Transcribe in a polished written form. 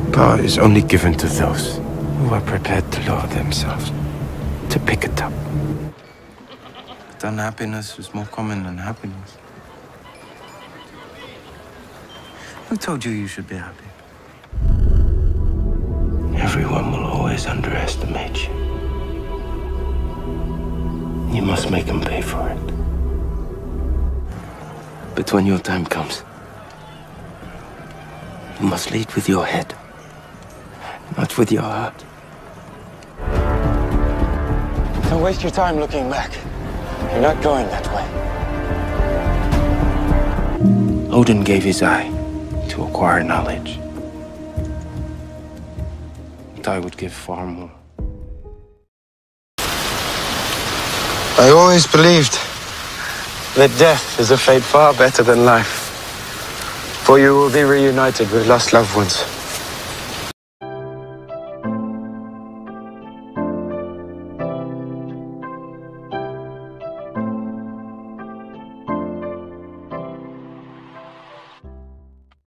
Power is only given to those who are prepared to lower themselves, to pick it up. But unhappiness is more common than happiness. Who told you you should be happy? Everyone will always underestimate you. You must make them pay for it. But when your time comes, you must lead with your head, not with your heart. Don't waste your time looking back. You're not going that way. Odin gave his eye to acquire knowledge. But I would give far more. I always believed that death is a fate far better than life. For you will be reunited with lost loved ones.